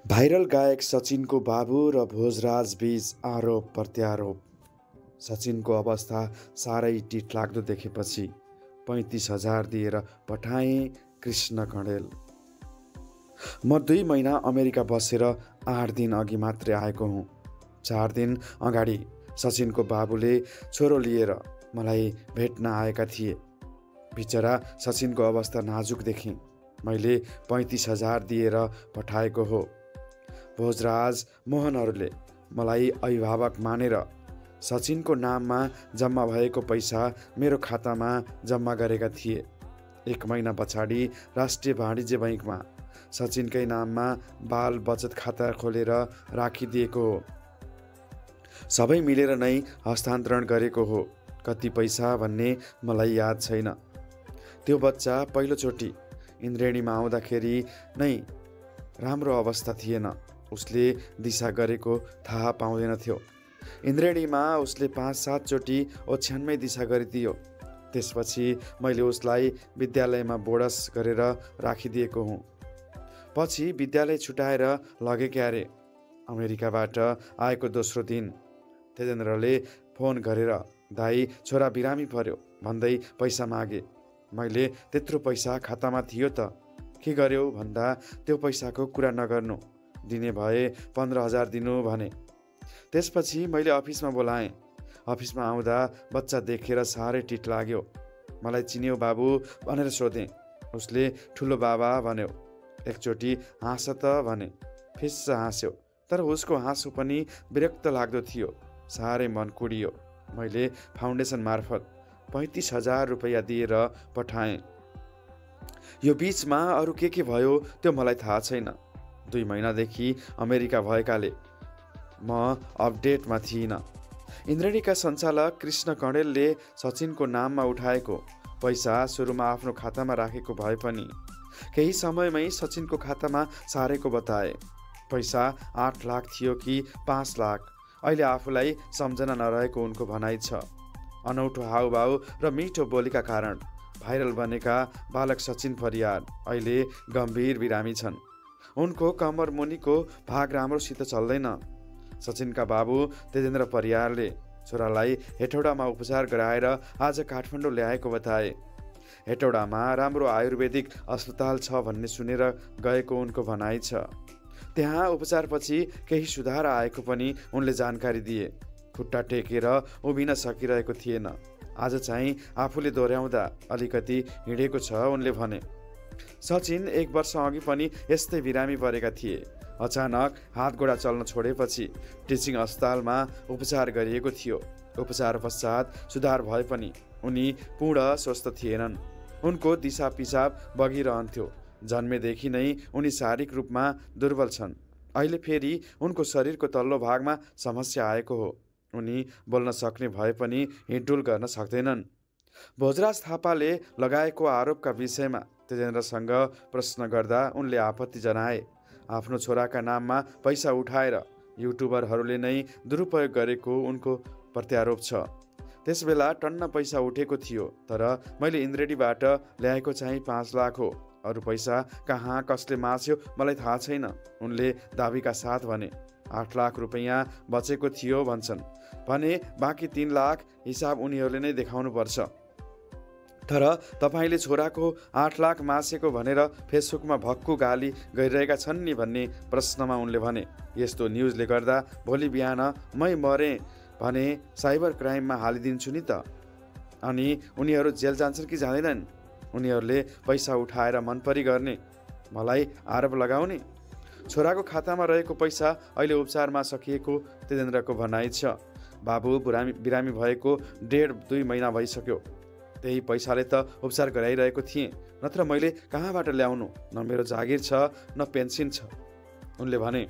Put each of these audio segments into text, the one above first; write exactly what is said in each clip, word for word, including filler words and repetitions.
Viral गायक सचिनको बाबु र भोजराज बीच आरोप प्रत्यारोप। सचिनको अवस्था साह्रै टिटलाग्दो देखेपछि पैँतिस हजार दिएर पठाएँ कृष्ण कँडेल। म दुई महिना अमेरिका बसेर आठ दिन अघि मात्रै आएको हुँ। चार दिन अगाडि सचिनको बाबुले छोरो लिएर मलाई भेट्न आएका थिए। बिचरा सचिनको अवस्था नाजुक देखेँ। मैले पैँतिस हजार दिएर पठाएको हो। भोजराज मोहनहरूले मलाई अभिभावक मानेर सचिनको नाममा जम्मा भएको पैसा मेरो खातामा जम्मा गरेका थिए। एक महिना पछाडि राष्ट्रिय वाणिज्य बैङ्कमा सचिनकै नाममा बाल बचत खाता खोलेर राखिदिएको हो। सबै मिलेर नै हस्तान्तरण गरेको हो। कति पैसा भन्ने मलाई याद छैन। त्यो बच्चा पहिलोचोटि इन्द्रेणीमा आउँदाखेरि नै राम्रो अवस्था थिएन। उसले दिशा गरेको थाहा पाउँदैन थियो। इन्द्रेणीमा उसले पाँच सातचोटि ओछ्यानमै दिशा गरिदियो। त्यसपछि मैले उसलाई विद्यालयमा बोर्डस गरेर राखिदिएको हुँ। पछि विद्यालय छुटाएर लगे क्यारे। अमेरिकाबाट आएको दोस्रो दिन तेजेन्द्रले फोन गरेर दाई छोरा बिरामी पर्यो भन्दै पैसा मागे। मैले त्यत्रो पैसा खातामा थियो त के गर्यौ भन्दा त्यो पैसाको कुरा नगर्नु, दिने भए पन्ध्र हजार दिनु भने। त्यसपछि मैले अफिसमा बोलाएँ। अफिसमा आउँदा बच्चा देखेर साह्रै टिट लाग्यो। मलाई चिन्यौ बाबु भनेर सोधेँ। उसले ठुलो बाबा भन्यो। एकचोटि हाँस त भने। फिस्स हाँस्यो। तर उसको हाँसो पनि विरक्त लाग्दो थियो। साह्रै मन कुडियो। मैले फाउन्डेसन मार्फत पैँतिस हजार रुपियाँ दिएर पठाएँ। यो बिचमा अरू के के भयो त्यो मलाई थाहा छैन। दुई महिनादेखि अमेरिका भएकाले म अपडेटमा थिइनँ। इन्द्रेणीका सञ्चालक कृष्ण कँडेलले सचिनको नाममा उठाएको पैसा सुरुमा आफ्नो खातामा राखेको भए पनि केही समयमै सचिनको खातामा सारेको बताए। पैसा आठ लाख थियो कि पाँच लाख अहिले आफूलाई सम्झना नरहेको उनको भनाइ छ। अनौठो हाउभाउ र मिठो बोलीका कारण भाइरल बनेका बालक सचिन परियार अहिले गम्भीर बिरामी छन्। उनको कम्मर मुनिको भाग राम्रोसित चल्दैन। सचिनका बाबु तेजेन्द्र परियारले छोरालाई हेटौडामा उपचार गराएर आज काठमाडौँ ल्याएको बताए। हेटौडामा राम्रो आयुर्वेदिक अस्पताल छ भन्ने सुनेर गएको उनको भनाइ छ। त्यहाँ उपचारपछि केही सुधार आएको पनि उनले जानकारी दिए। खुट्टा टेकेर उभिन सकिरहेको थिएन। आज चाहिँ आफूले दोहोऱ्याउँदा अलिकति हिँडेको छ उनले भने। सचिन एक वर्ष अघि पनि यस्तै बिरामी परेका थिए। अचानक हात गोडा चल्न छोडेपछि टिचिङ अस्पतालमा उपचार गरिएको थियो। उपचार पश्चात सुधार भए पनि उनी पूर्ण स्वस्थ थिएनन्। उनको दिशा पिसाब बगिरहन्थ्यो। जन्मेदेखि नै उनी शारीरिक रूपमा दुर्बल छन्। अहिले फेरि उनको शरीरको तल्लो भागमा समस्या आएको हो। उनी बोल्न सक्ने भए पनि हिँडडुल गर्न सक्दैनन्। भोजराज थापाले लगाएको आरोपका विषयमा तेजेन्द्रसँग प्रश्न गर्दा उनले आपत्ति जनाए। आफ्नो छोराका नाममा पैसा उठाएर युट्युबरहरूले नै दुरुपयोग गरेको उनको प्रत्यारोप छ। त्यसबेला टन्न पैसा उठेको थियो। तर मैले इन्द्रेणीबाट ल्याएको चाहिँ पाँच लाख हो। अरू पैसा कहाँ कसले मास्यो मलाई थाहा छैन उनले दाबीका साथ भने। आठ लाख रुपियाँ बचेको थियो भन्छन् भने बाँकी तीन लाख हिसाब उनीहरूले नै देखाउनुपर्छ। तर तपाईँले छोराको आठ लाख मासेको भनेर फेसबुकमा भक्कु गाली गरिरहेका छन् नि भन्ने प्रश्नमा उनले भने, यस्तो न्युजले गर्दा भोलि बिहान मै मरेँ भने साइबर क्राइममा हालिदिन्छु नि त। अनि उनीहरू जेल जान्छन् कि जाँदैनन्? उनीहरूले पैसा उठाएर मनपरी गर्ने, मलाई आरोप लगाउने। छोराको खातामा रहेको पैसा अहिले उपचारमा सकिएको तेजेन्द्रको भनाइ छ। बाबु बिरामी बिरामी भएको डेढ दुई महिना भइसक्यो। त्यही पैसाले त उपचार गराइरहेको थिएँ। नत्र मैले कहाँबाट ल्याउनु? न मेरो जागिर छ न पेन्सन छ उनले भने।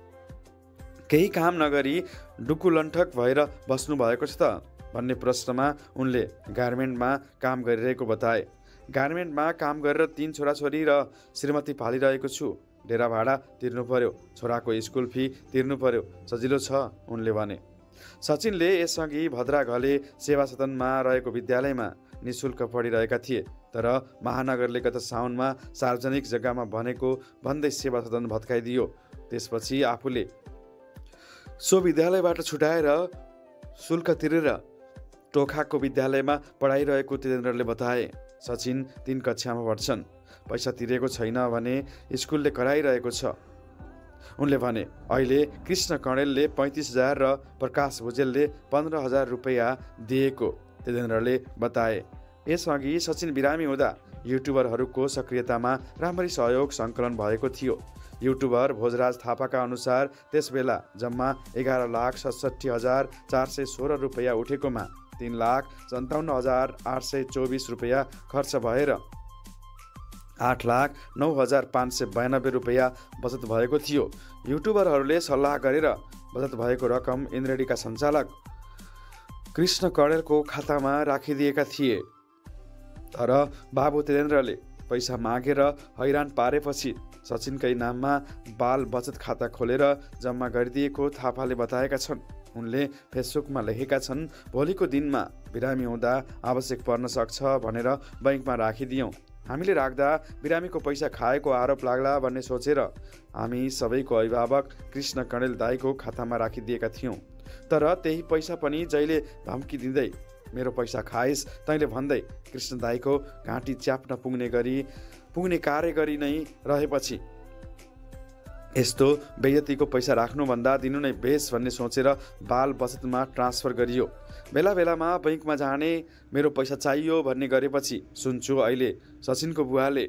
केही काम नगरी डुकुलन्ठक भएर बस्नु भएको छ त भन्ने प्रश्नमा उनले गार्मेन्टमा काम गरिरहेको बताए। गार्मेन्टमा काम गरेर तीन छोराछोरी र श्रीमती पालिरहेको छु। डेरा भाडा तिर्नु पर्यो, छोराको स्कुल फी तिर्नु पर्यो, सजिलो छ उनले भने। सचिनले यसअघि भद्रा घले सेवा सदनमा रहेको विद्यालयमा निःशुल्क पढिरहेका थिए। तर महानगरले गत साउनमा सार्वजनिक जग्गामा भनेको भन्दै सेवा सदन भत्काइदियो। त्यसपछि आफूले सो विद्यालयबाट छुटाएर शुल्क तिरेर टोखाको विद्यालयमा पढाइरहेको तेजेन्द्रले बताए। सचिन तीन कक्षामा पढ्छन्। पैसा तिरेको छैन भने स्कुलले कराइरहेको छ। उनले भने अहिले कृष्ण कणेलले पैँतिस हजार र प्रकाश भुजेलले पन्ध्र हजार रुपियाँ दिएको तेजेन्द्रले बताए। यसअघि सचिन बिरामी हुँदा युट्युबरहरूको सक्रियतामा राम्ररी सहयोग सङ्कलन भएको थियो। युट्युबर भोजराज थापाका अनुसार त्यसबेला जम्मा एघार लाख सडसठी हजार चार सय सोह्र रुपियाँ उठेकोमा तीन लाख सन्ताउन्न हजार आठ सय चौबिस रुपियाँ खर्च भएर आठ लाख नौ हजार पाँच सय बयानब्बे रुपियाँ बचत भएको थियो। युट्युबरहरूले सल्लाह गरेर बचत भएको रकम इन्द्रेणीका सञ्चालक कृष्ण कणेलको खातामा राखिदिएका थिए। तर बाबु तेजेन्द्रले पैसा मागेर हैरान पारेपछि सचिनकै नाममा बाल बचत खाता खोलेर जम्मा गरिदिएको थापाले बताएका छन्। उनले फेसबुकमा लेखेका छन्, भोलिको दिनमा बिरामी हुँदा आवश्यक पर्न सक्छ भनेर बैङ्कमा राखिदियौँ। हामीले राख्दा बिरामीको पैसा खाएको आरोप लाग्ला भन्ने सोचेर हामी सबैको अभिभावक कृष्ण कणेल दाईको खातामा राखिदिएका थियौँ। तर त्यही पैसा पनि जहिले धम्की दिँदै मेरो पैसा खाइस् तैँले भन्दै कृष्ण दाईको घाँटी च्याप्न पुग्ने गरी पुग्ने कार्य गरी नै रहेपछि यस्तो बेइज्जतीको पैसा राख्नुभन्दा दिनु नै बेस भन्ने सोचेर बाल बचतमा ट्रान्सफर गरियो। बेला बेलामा बैङ्कमा जाने मेरो पैसा चाहियो भन्ने गरेपछि सुन्छु अहिले सचिनको बुवाले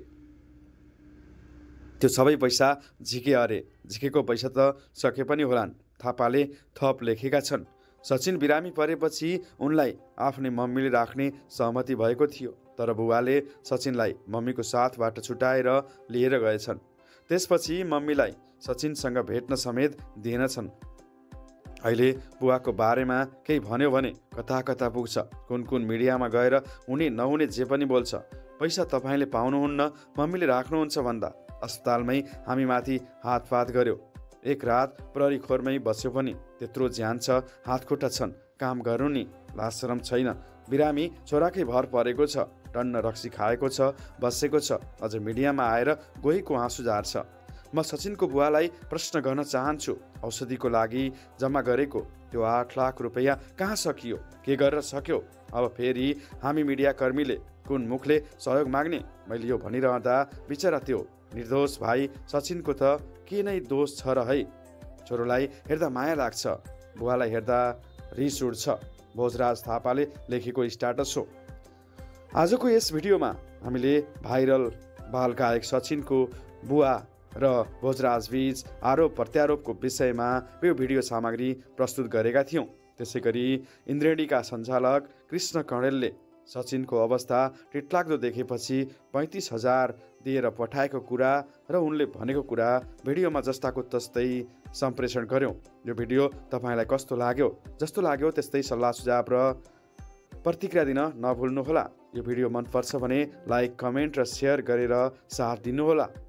त्यो सबै पैसा झिके अरे। झिकेको पैसा त सके पनि होलान्, थापाले थप लेखेका छन्। सचिन बिरामी परेपछि उनलाई आफ्नै मम्मीले राख्ने सहमति भएको थियो। तर बुवाले सचिनलाई मम्मीको साथबाट छुटाएर लिएर गएछन्। त्यसपछि मम्मीलाई सचिनसँग भेट्न समेत दिएनछन्। अहिले बुवाको बारेमा केही भन्यो भने कता कता पुग्छ, कुन कुन मिडियामा गएर हुने नहुने जे पनि बोल्छ। पैसा तपाईँले पाउनुहुन्न, मम्मीले राख्नुहुन्छ भन्दा अस्पतालमै हामी माथि हातपात गर्यो। एक रात प्रहरी खोरमै बस्यो पनि त्यत्रो ज्यान छ, हातखुट्टा छन्, काम गर्नु नि, लाज शरम छैन। बिरामी छोराकै भर परेको छ, टन्न रक्सी खाएको छ, बसेको छ, अझ मिडियामा आएर गोहीको आँसु झार्छ। म सचिनको बुवालाई प्रश्न गर्न चाहन्छु, औषधिको लागि जम्मा गरेको त्यो आठ लाख रुपियाँ कहाँ सकियो, के गरेर सक्यो? अब फेरि हामी मिडियाकर्मीले कुन मुखले सहयोग माग्ने? मैले यो भनिरहँदा बिचरा त्यो निर्दोष भाइ सचिनको त के नै दोष छ र है। छोरोलाई हेर्दा माया लाग्छ, बुवालाई हेर्दा रिस उठ्छ। भोजराज थापाले लेखेको स्ट्याटस हो। आजको यस भिडियोमा हामीले भाइरल बाल गायक सचिनको बुवा र भोजराज बीच आरोप प्रत्यारोपको विषयमा यो भिडियो सामग्री प्रस्तुत गरेका थियौँ। त्यसै गरी इन्द्रेणीका सञ्चालक कृष्ण कणेलले सचिनको अवस्था टिटलाग्दो देखेपछि पैँतिस हजार दिएर पठाएको कुरा र उनले भनेको कुरा भिडियोमा जस्ताको तस्तै सम्प्रेषण गर्यौँ। यो भिडियो तपाईँलाई कस्तो लाग्यो? जस्तो लाग्यो त्यस्तै सल्लाह सुझाव र प्रतिक्रिया दिन नभुल्नुहोला। यो भिडियो मनपर्छ भने लाइक, कमेन्ट र सेयर गरेर साथ दिनुहोला।